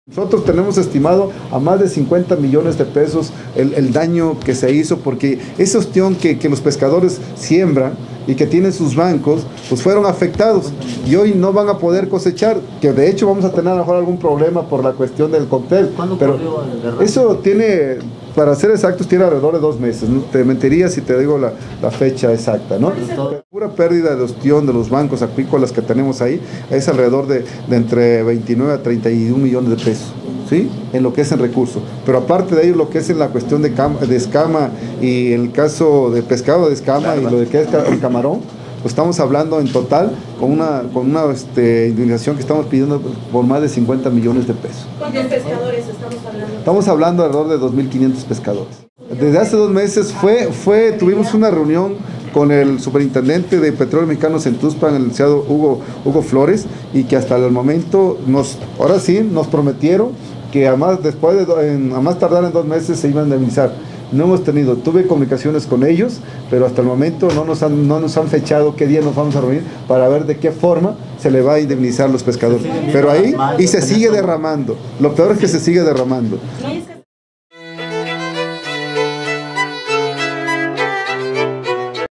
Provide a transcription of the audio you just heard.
Nosotros tenemos estimado a más de 50 millones de pesos el daño que se hizo, porque esa cuestión que los pescadores siembran y que tienen sus bancos, pues fueron afectados y hoy no van a poder cosechar, que de hecho vamos a tener a lo mejor algún problema por la cuestión del cóctel. ¿Cuándo pero ocurrió el derrame? eso tiene, para ser exactos, tiene alrededor de 2 meses. No te mentiría si te digo la fecha exacta, ¿no? La pura pérdida de ostión de los bancos acuícolas que tenemos ahí es alrededor de entre 29 a 31 millones de pesos. ¿Sí? En lo que es en recursos, pero aparte de ello lo que es en la cuestión de escama y el caso de pescado de escama y lo de que es el camarón, pues estamos hablando en total con una indemnización que estamos pidiendo por más de 50 millones de pesos. ¿Cuántos pescadores estamos hablando? Estamos hablando alrededor de 2.500 pescadores. Desde hace 2 meses tuvimos una reunión con el superintendente de Petróleos Mexicanos en Tuxpan, el licenciado Hugo Flores, y que hasta el momento ahora sí nos prometieron que a más tardar en 2 meses se iban a indemnizar. No hemos tuve comunicaciones con ellos, pero hasta el momento no nos han fechado qué día nos vamos a reunir para ver de qué forma se le va a indemnizar a los pescadores. Pero ahí, y se sigue derramando. Lo peor es que se sigue derramando.